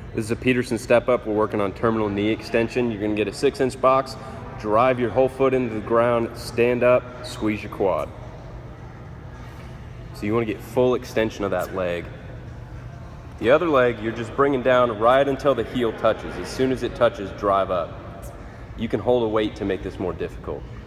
This is a Peterson step up. We're working on terminal knee extension. You're gonna get a 6-inch box, drive your whole foot into the ground, stand up, squeeze your quad. So you wanna get full extension of that leg. The other leg, you're just bringing down right until the heel touches. As soon as it touches, drive up. You can hold a weight to make this more difficult.